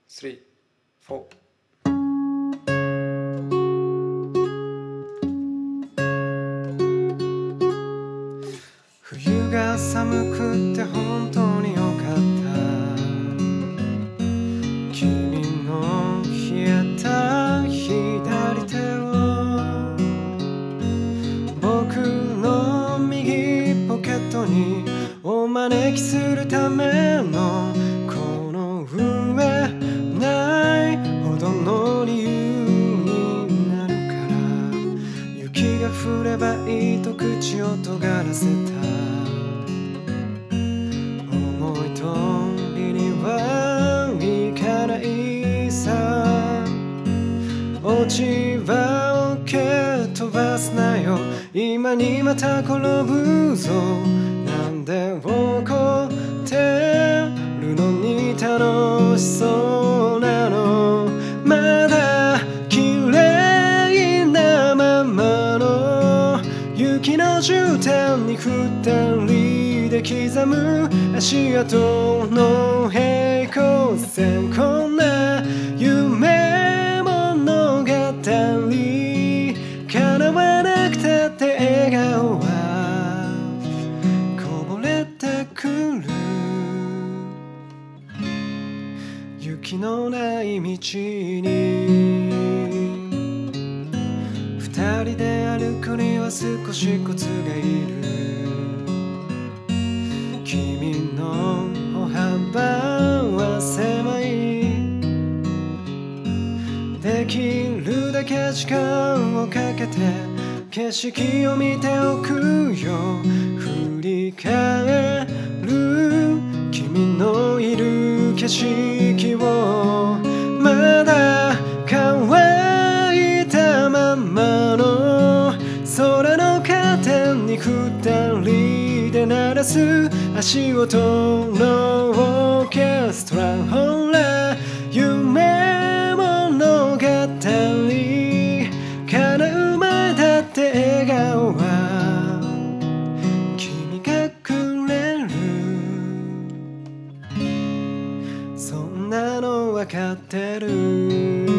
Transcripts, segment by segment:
3、4。冬が寒くて本当によかった。君の冷えた左手を僕の右ポケットにお招きするためのこの上ないほどの理由になるから、雪が降ればいいと口を尖らせた。思い通りにはいかないさ。落ち葉を蹴飛ばすなよ、今にまた転ぶぞ。なんで怒ってるのに楽しそうなの。まだ綺麗なままの雪の絨毯に二人で刻む足跡の平行線。こんな夢物語叶わなくたって笑顔はこぼれてくる。雪のない道に二人で歩くには少しコツがいる。君の歩幅は狭い。できるだけ時間をかけて景色を見ておくよ。振り返る君のいる景色を、まだ乾いたままの空のカーテンに二人で鳴らす足音のオーケストラ。ほら夢物語叶う前だって笑顔は君がくれる。そんなのわかってる。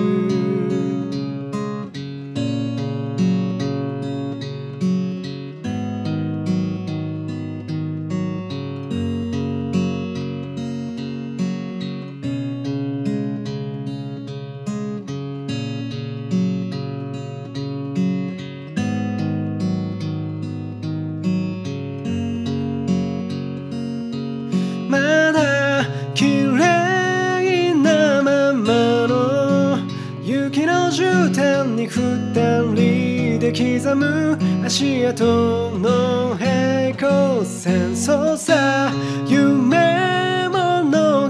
まだ綺麗なままの雪の絨毯に二人で刻む足跡の平行線。そうさ夢物語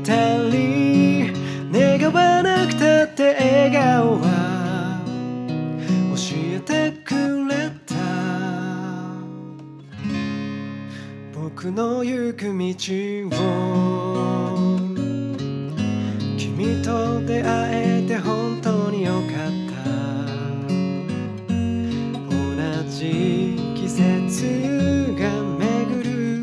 願わなくたって笑顔は教えてくれた。僕の行く道を君と出会えて本当によかった。同じ季節が巡る。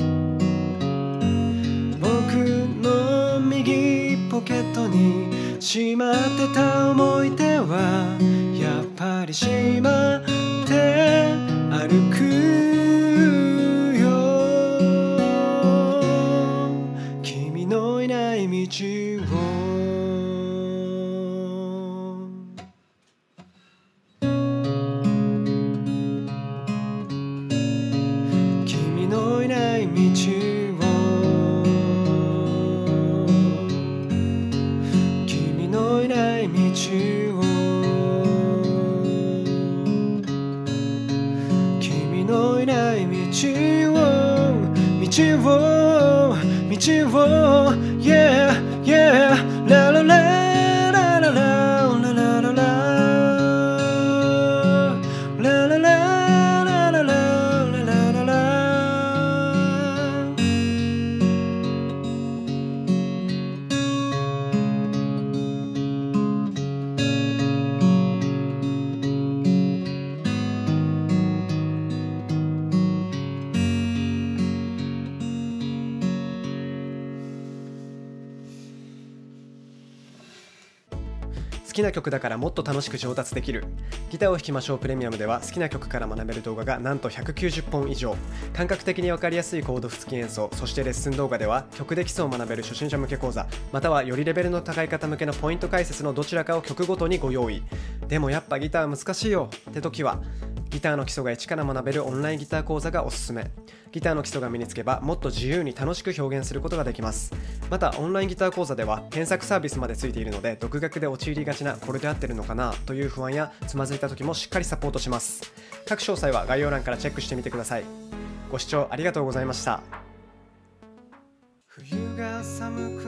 僕の右ポケットにしまってた思い出はやっぱりしまって歩く。君のいない道を君のいない道を君のいない道を君のいない道をYeah, yeah, la la la la la la la la la la la la la la la la la la。 きな曲だからもっと楽しく上達できる。ギターを弾きましょうプレミアムでは好きな曲から学べる動画がなんと190本以上。感覚的に分かりやすいコード譜付き演奏、そしてレッスン動画では曲で基礎を学べる初心者向け講座、またはよりレベルの高い方向けのポイント解説のどちらかを曲ごとにご用意。でもやっぱギター難しいよって時は、ギターの基礎が一から学べるオンラインギター講座がおすすめ。ギターの基礎が身につけばもっと自由に楽しく表現することができます。またオンラインギター講座では検索サービスまでついているので、独学で陥りがちなこれで合ってるのかなという不安やつまずいた時もしっかりサポートします。各詳細は概要欄からチェックしてみてください。ご視聴ありがとうございました。冬が寒く